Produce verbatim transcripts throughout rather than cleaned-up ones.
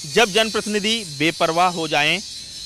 जब जनप्रतिनिधि बेपरवाह हो जाएं,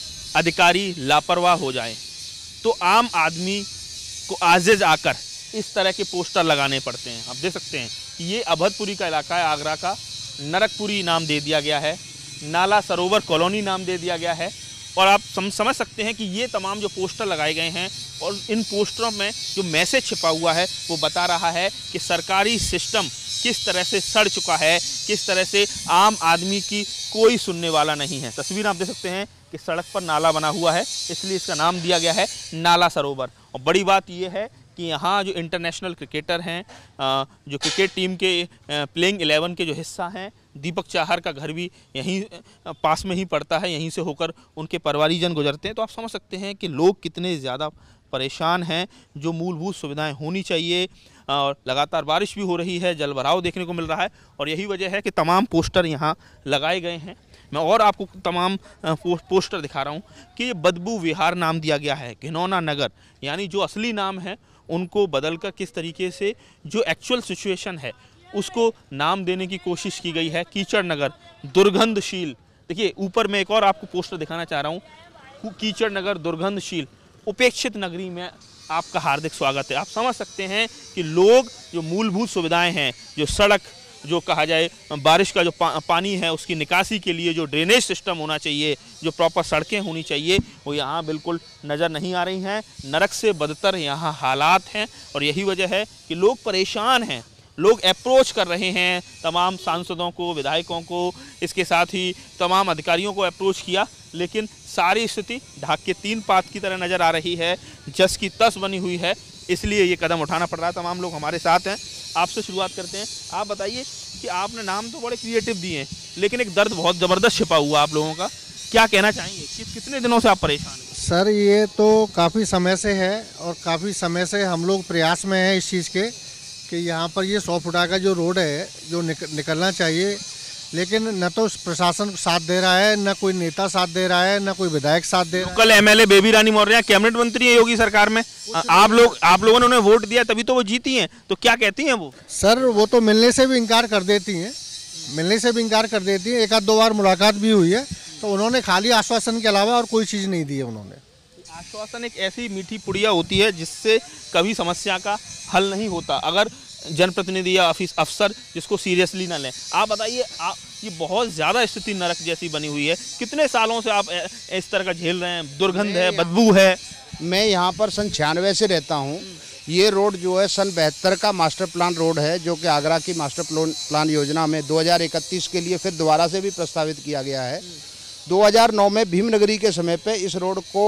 अधिकारी लापरवाह हो जाएं, तो आम आदमी को आजिज आकर इस तरह के पोस्टर लगाने पड़ते हैं। आप देख सकते हैं कि ये अभदपुरी का इलाका है, आगरा का। नरकपुरी नाम दे दिया गया है, नाला सरोवर कॉलोनी नाम दे दिया गया है। और आप सम, समझ सकते हैं कि ये तमाम जो पोस्टर लगाए गए हैं और इन पोस्टरों में जो मैसेज छिपा हुआ है वो बता रहा है कि सरकारी सिस्टम किस तरह से सड़ चुका है, किस तरह से आम आदमी की कोई सुनने वाला नहीं है। तस्वीर आप देख सकते हैं कि सड़क पर नाला बना हुआ है, इसलिए इसका नाम दिया गया है नाला सरोवर। और बड़ी बात यह है कि यहाँ जो इंटरनेशनल क्रिकेटर हैं, जो क्रिकेट टीम के प्लेइंग इलेवन के जो हिस्सा हैं, दीपक चाहर का घर भी यहीं पास में ही पड़ता है, यहीं से होकर उनके परिवारीजन गुजरते हैं। तो आप समझ सकते हैं कि लोग कितने ज़्यादा परेशान हैं। जो मूलभूत सुविधाएं होनी चाहिए, और लगातार बारिश भी हो रही है, जल भराव देखने को मिल रहा है, और यही वजह है कि तमाम पोस्टर यहाँ लगाए गए हैं। मैं और आपको तमाम पोस्टर दिखा रहा हूँ कि ये बदबू विहार नाम दिया गया है, घिनौना नगर, यानी जो असली नाम है उनको बदलकर किस तरीके से जो एक्चुअल सिचुएशन है उसको नाम देने की कोशिश की गई है। कीचड़ नगर, दुर्गंधशील। देखिए ऊपर मैं एक और आपको पोस्टर दिखाना चाह रहा हूँ, कीचड़ नगर, दुर्गंधशील, उपेक्षित नगरी में आपका हार्दिक स्वागत है। आप समझ सकते हैं कि लोग जो मूलभूत सुविधाएं हैं, जो सड़क, जो कहा जाए बारिश का जो पा, पानी है उसकी निकासी के लिए जो ड्रेनेज सिस्टम होना चाहिए, जो प्रॉपर सड़कें होनी चाहिए, वो यहाँ बिल्कुल नज़र नहीं आ रही हैं। नरक से बदतर यहाँ हालात हैं, और यही वजह है कि लोग परेशान हैं। लोग अप्रोच कर रहे हैं तमाम सांसदों को, विधायकों को, इसके साथ ही तमाम अधिकारियों को अप्रोच किया, लेकिन सारी स्थिति ढाक के तीन पात की तरह नज़र आ रही है, जस की तस बनी हुई है। इसलिए ये कदम उठाना पड़ रहा है। तमाम लोग हमारे साथ हैं। आपसे शुरुआत करते हैं। आप बताइए कि आपने नाम तो बड़े क्रिएटिव दिए हैं, लेकिन एक दर्द बहुत ज़बरदस्त छिपा हुआ आप लोगों का, क्या कहना चाहेंगे? कि, कितने दिनों से आप परेशान हैं? सर ये तो काफ़ी समय से है, और काफ़ी समय से हम लोग प्रयास में हैं इस चीज़ के कि यहाँ पर ये सौ फुटा का जो रोड है जो निक, निकलना चाहिए, लेकिन न तो प्रशासन साथ दे रहा है, न कोई नेता साथ दे रहा है, न कोई विधायक साथ दे रहा है। कल एमएलए बेबी रानी मौर्य कैबिनेट मंत्री है योगी सरकार में, आप लोग आप लोगों ने उन्हें वोट दिया तभी तो वो जीती हैं, तो क्या कहती हैं वो? सर वो तो मिलने से भी इनकार कर देती हैं, मिलने से भी इनकार कर देती हैं। एक आध दो बार मुलाकात भी हुई है, तो उन्होंने खाली आश्वासन के अलावा और कोई चीज़ नहीं दी है उन्होंने। आश्वासन एक ऐसी मीठी पुड़िया होती है जिससे कभी समस्या का हल नहीं होता, अगर जनप्रतिनिधि या ऑफिस अफसर जिसको सीरियसली ना लें। आप बताइए, आप ये बहुत ज़्यादा स्थिति नरक जैसी बनी हुई है, कितने सालों से आप इस तरह का झेल रहे हैं? दुर्गंध है, बदबू है। मैं यहाँ पर सन छियानवे से रहता हूँ। ये रोड जो है सन बहत्तर का मास्टर प्लान रोड है, जो कि आगरा की मास्टर प्लान प्लान योजना में दो हज़ार इकतीस के लिए फिर दोबारा से भी प्रस्तावित किया गया है। दो हज़ार नौ में भीमनगरी के समय पे इस रोड को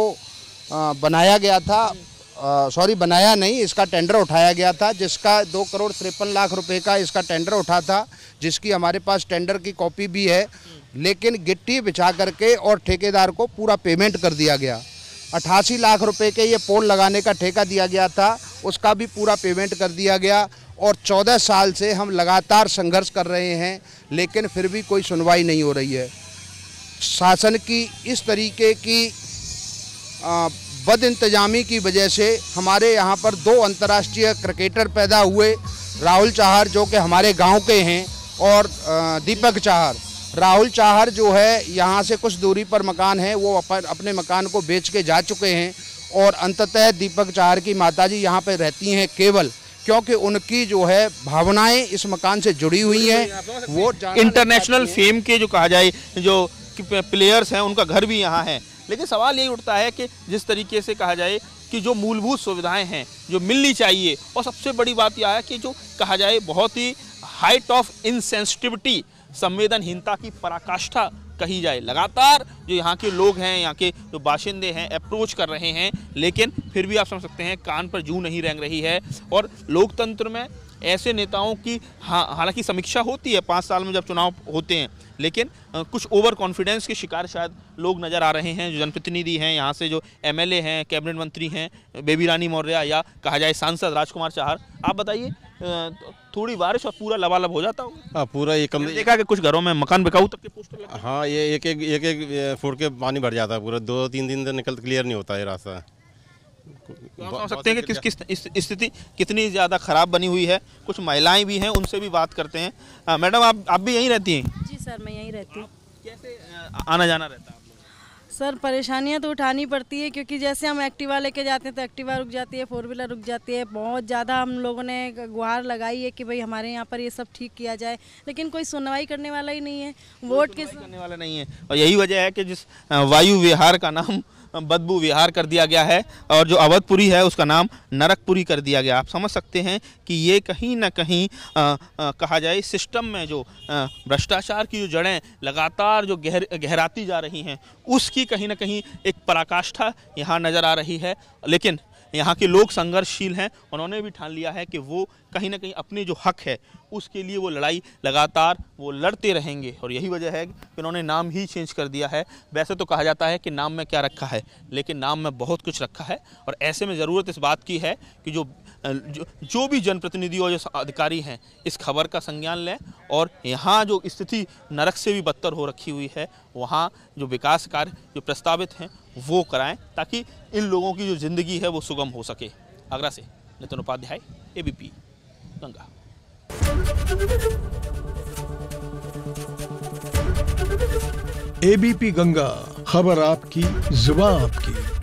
आ, बनाया गया था, सॉरी बनाया नहीं, इसका टेंडर उठाया गया था, जिसका दो करोड़ तिरपन लाख रुपए का इसका टेंडर उठा था, जिसकी हमारे पास टेंडर की कॉपी भी है। लेकिन गिट्टी बिछा करके और ठेकेदार को पूरा पेमेंट कर दिया गया। अट्ठासी लाख रुपए के ये पोल लगाने का ठेका दिया गया था, उसका भी पूरा पेमेंट कर दिया गया। और चौदह साल से हम लगातार संघर्ष कर रहे हैं, लेकिन फिर भी कोई सुनवाई नहीं हो रही है। शासन की इस तरीके की आ, बद इंतजामी की वजह से हमारे यहाँ पर दो अंतर्राष्ट्रीय क्रिकेटर पैदा हुए, राहुल चाहर जो कि हमारे गांव के हैं, और दीपक चाहर। राहुल चाहर जो है यहाँ से कुछ दूरी पर मकान है, वो अपन अपने मकान को बेच के जा चुके हैं, और अंततः दीपक चाहर की माताजी यहाँ पर रहती हैं केवल क्योंकि उनकी जो है भावनाएं इस मकान से जुड़ी हुई हैं। वो इंटरनेशनल फेम के जो कहा जाए जो प्लेयर्स हैं उनका घर भी यहाँ है। लेकिन सवाल यही उठता है कि जिस तरीके से कहा जाए कि जो मूलभूत सुविधाएं हैं जो मिलनी चाहिए, और सबसे बड़ी बात यह है कि जो कहा जाए बहुत ही हाइट ऑफ इनसेंसिटिविटी, संवेदनहीनता की पराकाष्ठा कही जाए। लगातार जो यहाँ के लोग हैं, यहाँ के जो बाशिंदे हैं अप्रोच कर रहे हैं, लेकिन फिर भी आप समझ सकते हैं कान पर जूं नहीं रेंग रही है। और लोकतंत्र में ऐसे नेताओं की हाँ हालांकि समीक्षा होती है पाँच साल में जब चुनाव होते हैं, लेकिन कुछ ओवर कॉन्फिडेंस के शिकार शायद लोग नज़र आ रहे हैं। जो जनप्रतिनिधि हैं यहाँ से, जो एमएलए हैं, कैबिनेट मंत्री हैं बेबी रानी मौर्य, या कहा जाए सांसद राजकुमार चाहर, आप बताइए थोड़ी बारिश और पूरा लबालब हो जाता होगा? हाँ पूरा ये कम देखा कि कुछ घरों में मकान बिकाऊ तक के पोस्टर लगे। हाँ ये एक एक एक एक फुट के पानी भर जाता है, पूरा दो तीन दिन तक निकल क्लियर नहीं होता है रास्ता। तो आप समझ सकते हैं कि किस किस स्थिति कितनी ज़्यादा ख़राब बनी हुई है। कुछ महिलाएं भी हैं, उनसे भी बात करते हैं। मैडम आप आप भी यहीं रहती हैं? जी सर, मैं यहीं रहती हूँ। कैसे अ, आना जाना रहता है आप लोगों का? सर परेशानियां तो उठानी पड़ती है, क्योंकि जैसे हम एक्टिवा लेके जाते हैं तो एक्टिवा रुक जाती है, फोर व्हीलर रुक जाती है। बहुत ज़्यादा हम लोगों ने गुहार लगाई है कि भाई हमारे यहाँ पर ये सब ठीक किया जाए, लेकिन कोई सुनवाई करने वाला ही नहीं है। वोट के करने वाला नहीं है, और यही वजह है कि जिस अ, वायु विहार का नाम बदबू विहार कर दिया गया है और जो अवधपुरी है उसका नाम नरकपुरी कर दिया गया। आप समझ सकते हैं कि ये कहीं ना कहीं आ, आ, कहा जाए सिस्टम में जो आ, भ्रष्टाचार की जो जड़ें लगातार जो गहर गहराती जा रही हैं उसकी कहीं ना कहीं एक पराकाष्ठा यहाँ नज़र आ रही है। लेकिन यहाँ के लोग संघर्षशील हैं, उन्होंने भी ठान लिया है कि वो कहीं ना कहीं अपने जो हक है उसके लिए वो लड़ाई लगातार वो लड़ते रहेंगे, और यही वजह है कि उन्होंने नाम ही चेंज कर दिया है। वैसे तो कहा जाता है कि नाम में क्या रखा है, लेकिन नाम में बहुत कुछ रखा है, और ऐसे में ज़रूरत इस बात की है कि जो जो, जो भी जनप्रतिनिधि और जो अधिकारी हैं इस खबर का संज्ञान लें, और यहाँ जो स्थिति नरक से भी बदतर हो रखी हुई है वहाँ जो विकास कार्य जो प्रस्तावित हैं वो कराएं, ताकि इन लोगों की जो ज़िंदगी है वो सुगम हो सके। आगरा से नितिन उपाध्याय, एबीपी गंगा। एबीपी गंगा, खबर आपकी, जुबान आपकी।